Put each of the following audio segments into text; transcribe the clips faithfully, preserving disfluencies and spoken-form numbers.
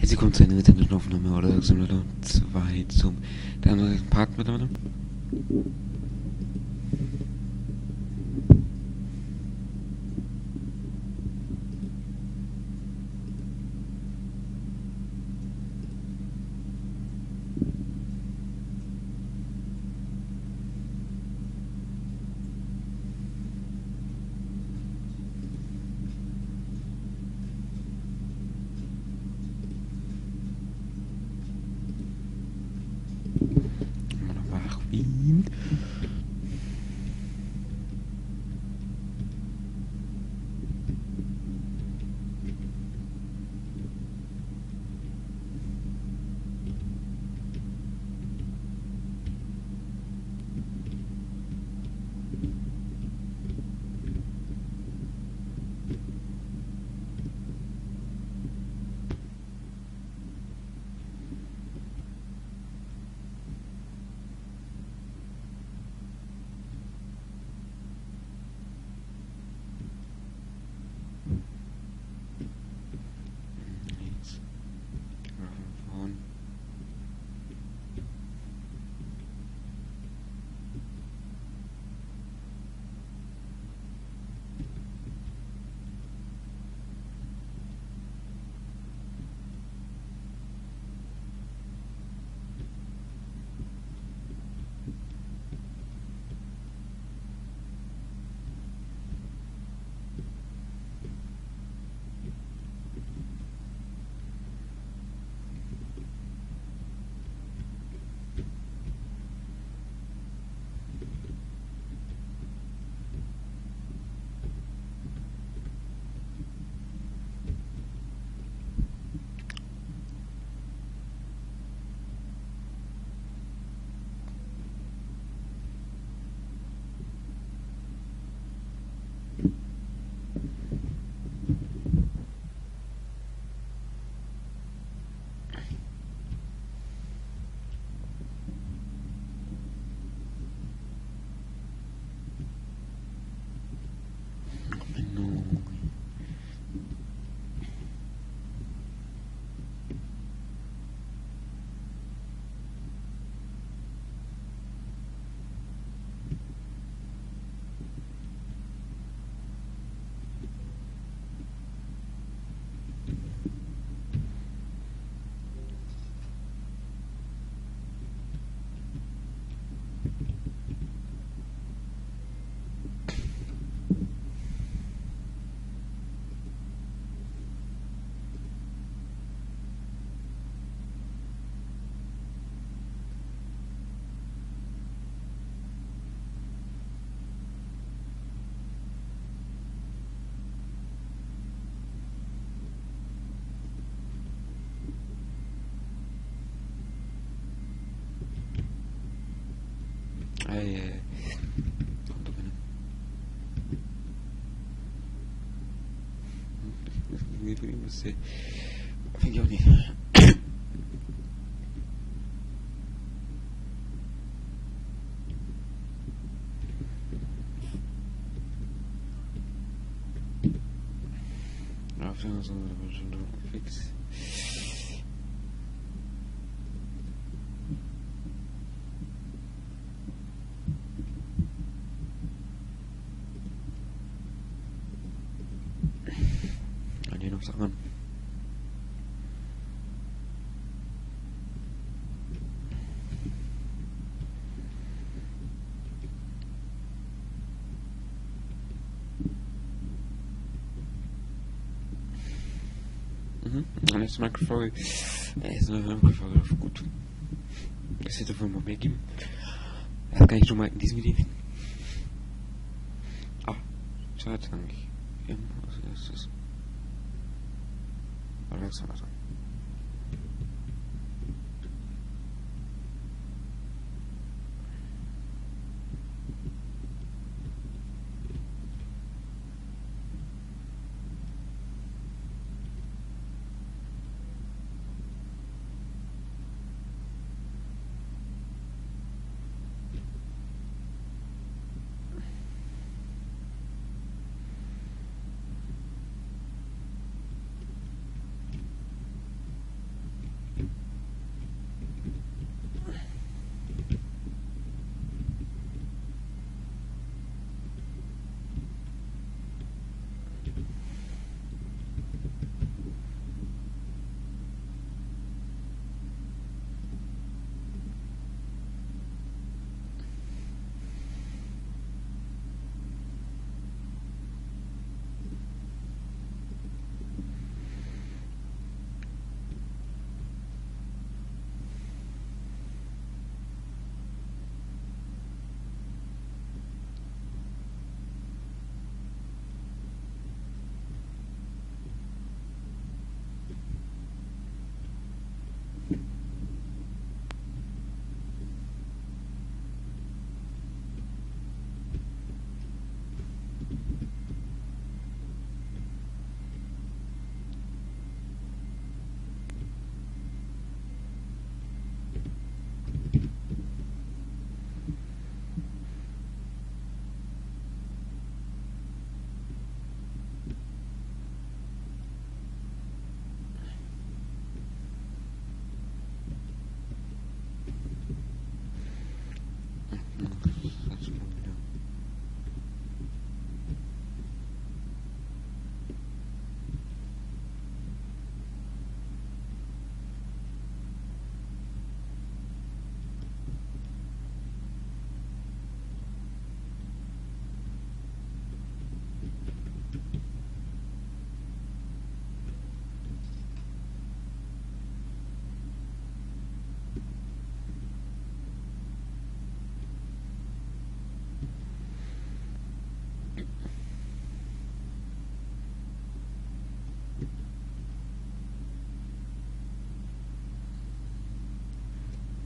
Herzlich willkommen zu einer weiteren Aufnahme oder Simulator zwei zum der andere Part mittlerweile. Immer noch wach Wien. Jetzt. Von Menü. Eh, Konto binnen. Wie viel ich muss sehen. Finde ich auch nicht. Ja, finde ich so schon fix. An die noch Sachen. Mhm. Und jetzt Microfolge. Äh, ist eine Microfolge auf gut. Das hätte wohl mal mehr geben. Das kann ich schon mal in diesem Video. Ah, Zeit eigentlich. Immer als erstes. Alexander.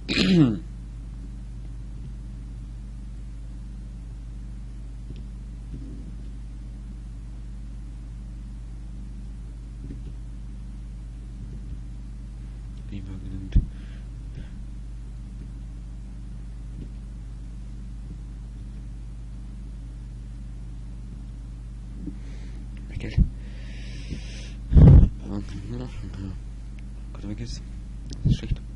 Wie war genannt? Mehr Geld. Gott, weg ist. Das ist schlecht.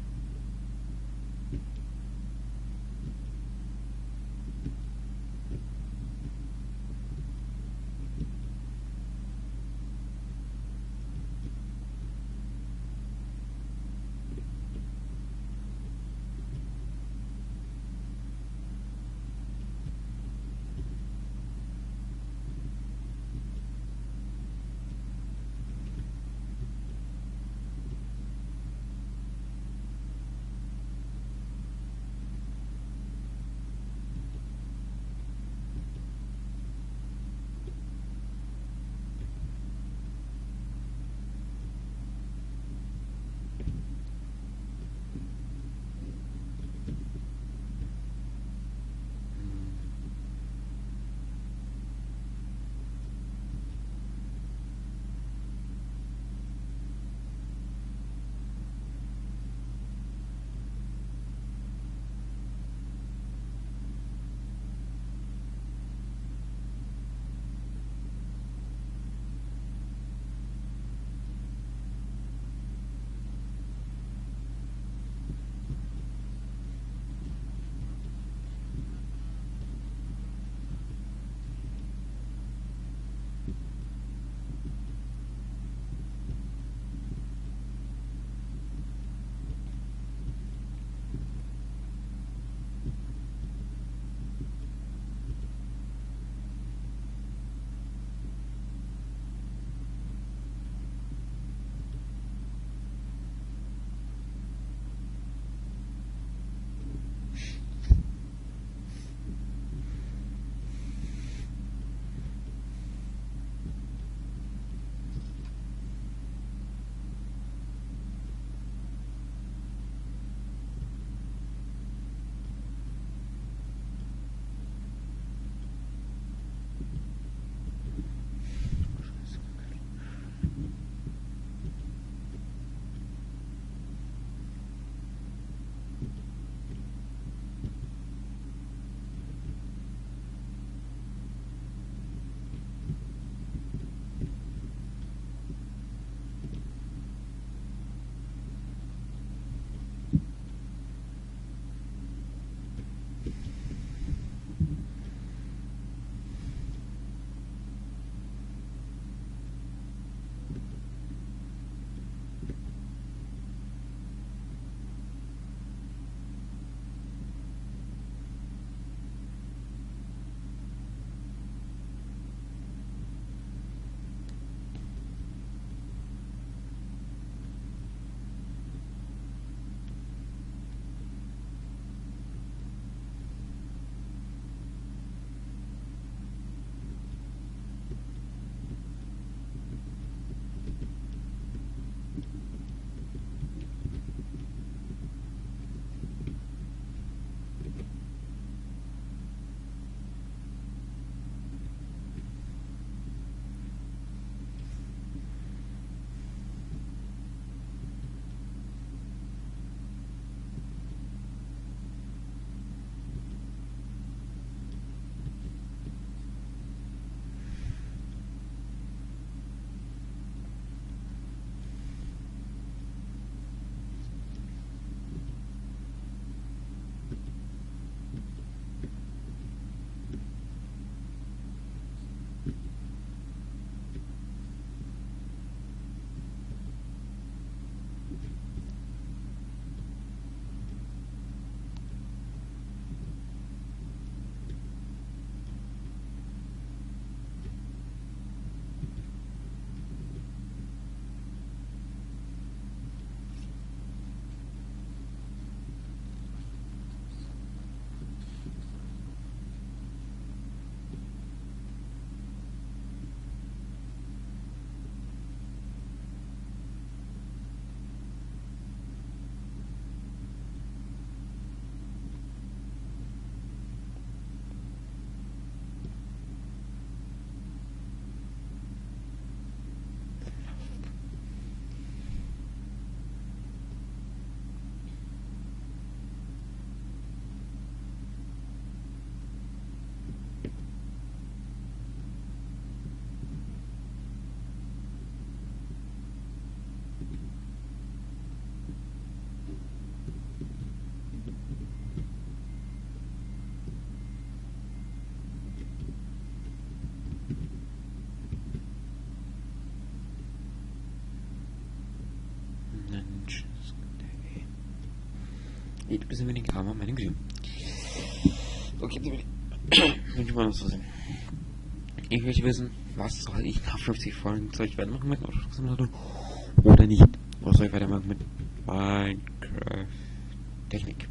Geht bis wenig, aber meine Güte. Okay, wenn ich mal was zu sehen. Ich möchte wissen, was soll ich nach fünfzig Folgen, soll ich weitermachen mit Autosimulator oder nicht? Oder soll ich weitermachen mit Minecraft Technik?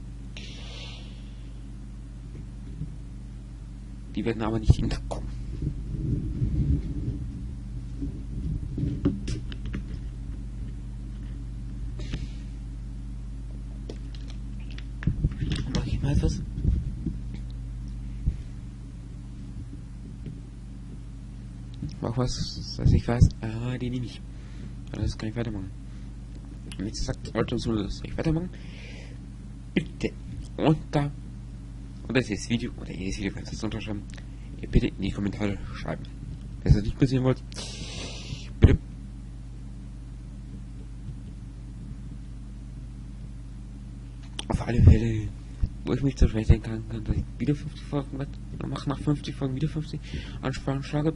Die werden aber nicht in den Tag kommen. Mach ich mal etwas? Auch was, dass ich weiß, ah, die nehme ich. Aber das kann ich weitermachen. Und jetzt sagt Auto so, das soll ich weitermachen. Bitte unter, und das ist das Video, oder jedes Video, wenn es unterschreiben, ihr bitte in die Kommentare schreiben. Wenn ihr das nicht mehr sehen wollt, bitte. Auf alle Fälle, wo ich mich zum Beispiel denken kann, dass ich wieder fünfzig Folgen mache, nach fünfzig Folgen wieder fünfzig Ansprachen schlage.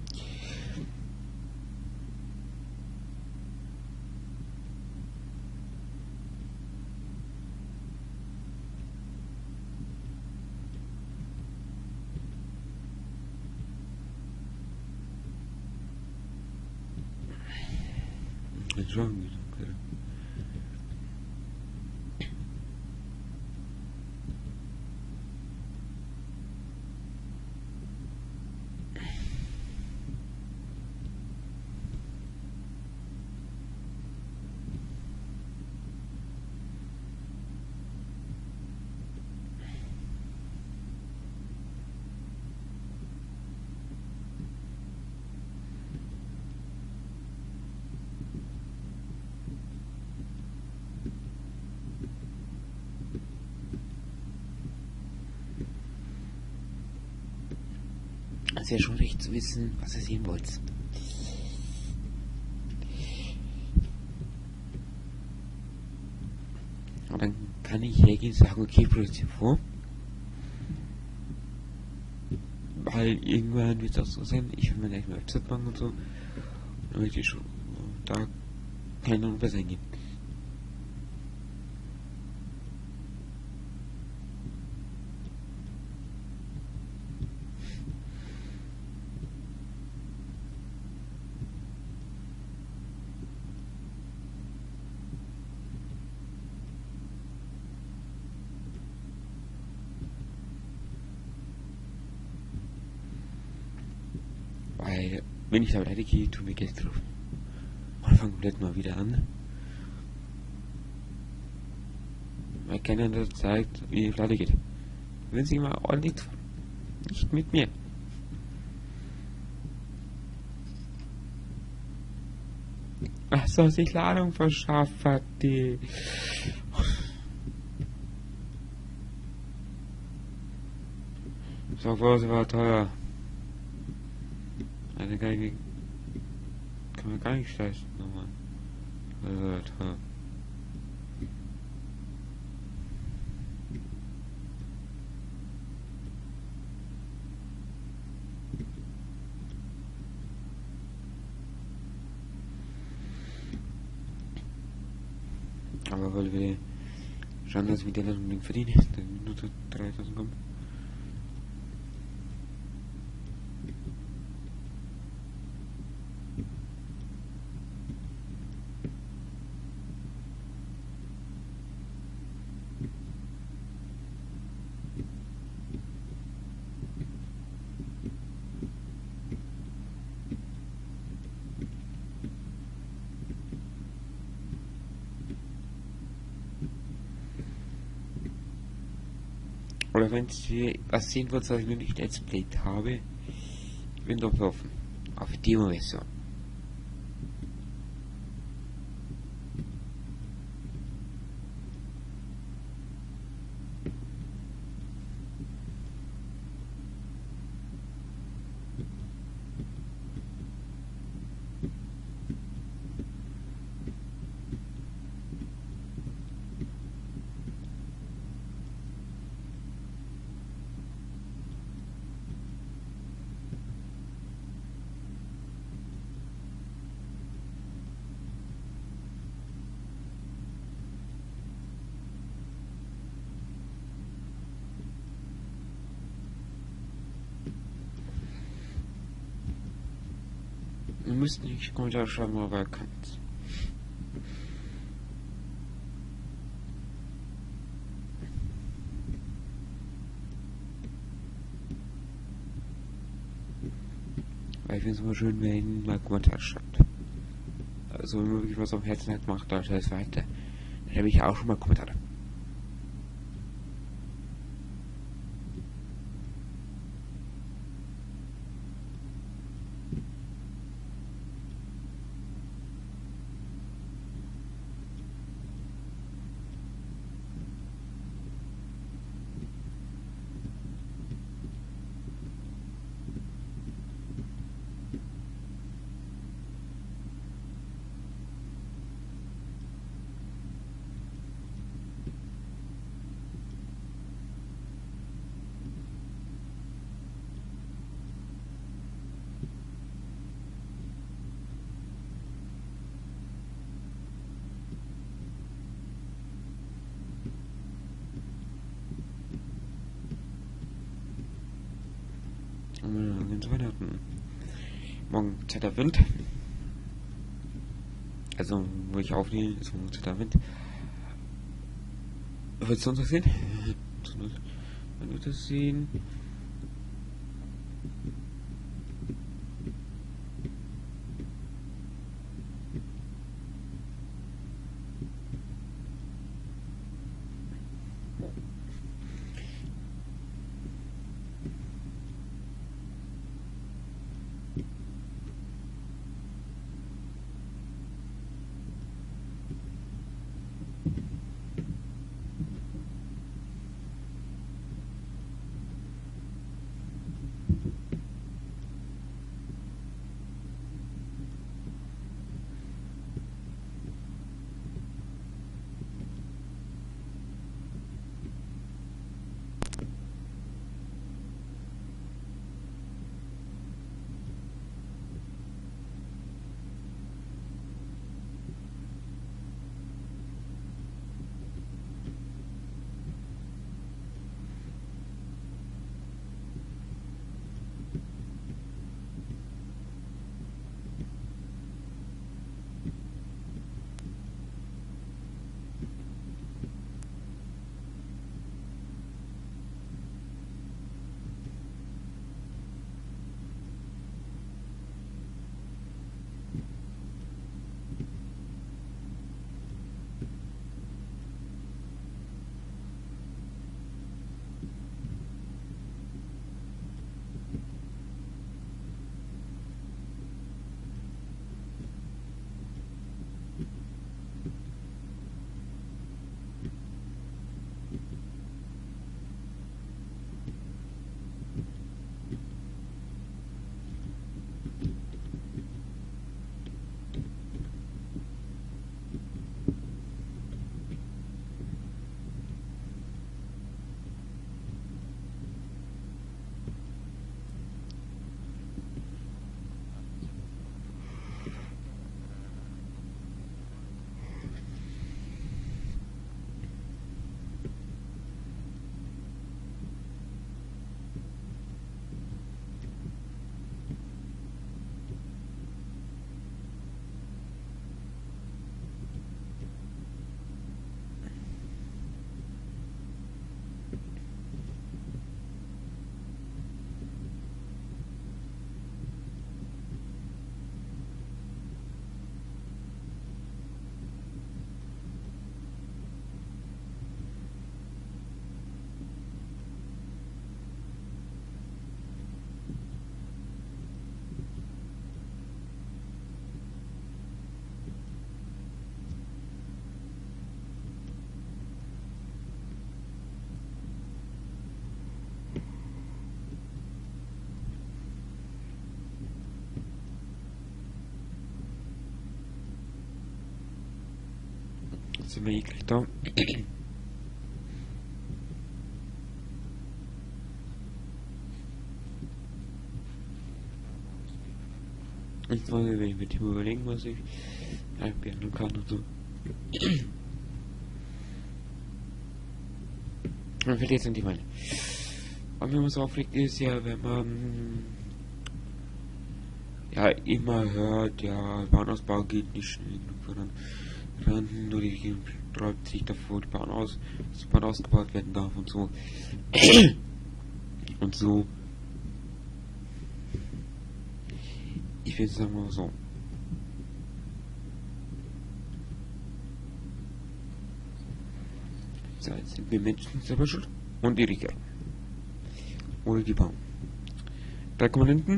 Jetzt schon wieder, okay. Es wäre schon recht zu wissen, was ihr sehen wollt. Und dann kann ich hergehen und sagen, okay, produziere vor. Weil irgendwann wird es auch so sein, ich will mir gleich mal Website machen und so. Dann möchte ich schon da keine Ahnung besser hingehen. Weil, wenn ich da weitergehe, tue mir Geld drauf. Und fange komplett mal wieder an. Weil keiner das zeigt, wie es weitergeht. Wenn sie mal ordentlich tun. Nicht mit mir. Ach so, sich Ladung verschafft hat, die. So, das war teuer. Also kann, ich, kann man gar nicht leisten nochmal. Also teuer. Aber weil wir schauen, dass ich mit der Ladung verdiene, dann nur dreitausend kommen. Oder wenn Sie was sehen wollt, was ich noch nicht Let's Played habe, ich bin doch offen. Auf Demo-Version. müsst nicht Kommentare schreiben, aber ihr könnt. Weil ich finde es immer schön, wenn ihr mal Kommentare schreibt. Also wenn man wirklich was auf dem Herzen hat, macht Leute das weiter. Dann habe ich auch schon mal Kommentare. Und zu Weihnachten. Morgen zweiter Wind. Also, wo ich aufnehme, ist morgen zweiter Wind. Willst du uns das sehen? Wenn du das sehen. Jetzt sind wir eh gleich da. Jetzt wollen wir mit dem überlegen, was ich einbinden kann und so. Man fällt jetzt nicht meine. Und wenn man so aufregt, ist ja, wenn man ja immer hört, ja, Bahnausbau geht nicht schnell genug voran. Dann nur die Regierung sträubt sich davor, die Bahn aus, dass die Bahn ausgebaut werden darf und so. Und so. Ich will sagen mal so. So, jetzt sind wir Menschen selber schuld und die Regierung. Oder die Bahn. Drei Komponenten.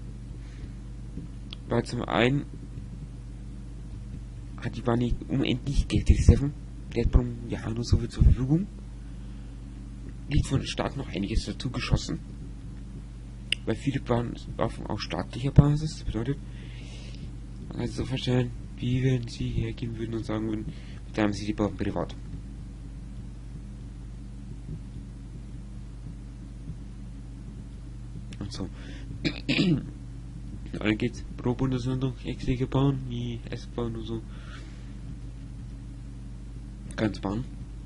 Weil zum einen hat die Bahn nicht unendlich Geldreserven. Die hat pro Jahr nur so viel zur Verfügung. Liegt von den Staaten noch einiges dazu geschossen. Weil viele Bahnen laufen auf staatlicher Basis. Das bedeutet, man kann sich so vorstellen, wie wenn sie hergehen würden und sagen würden, da haben sie die Bahn privat. Und so. Dann geht's pro Bundesland noch extra Bahn, wie S-Bahn und so. Ganz Bahn.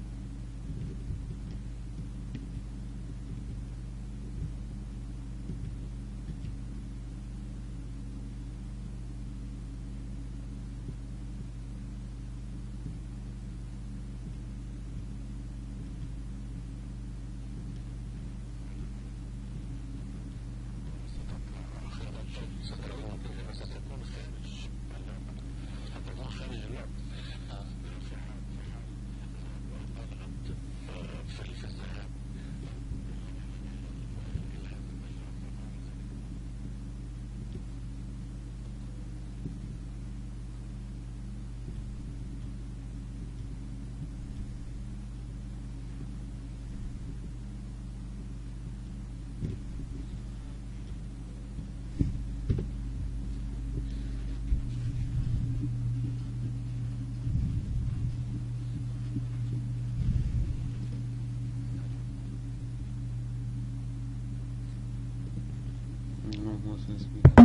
Was ist wieder?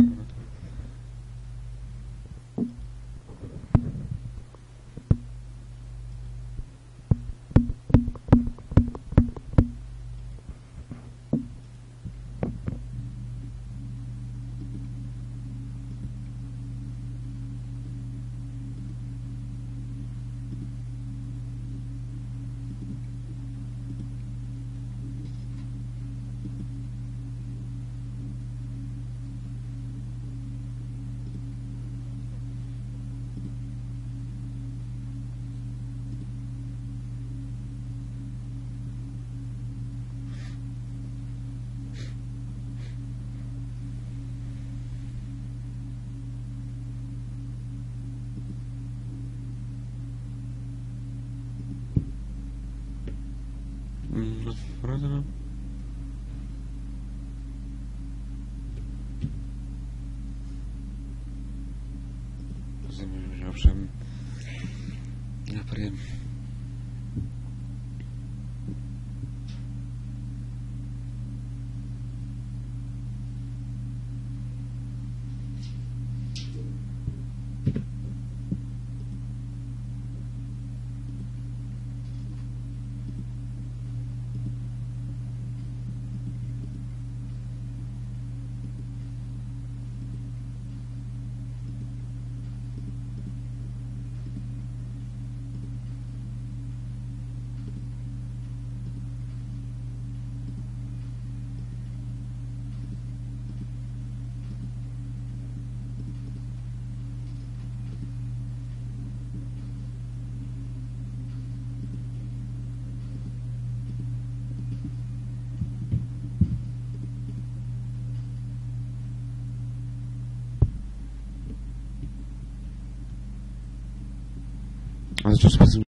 Was war das? Das müssen wir aufschreiben. Ja, pardon. Also das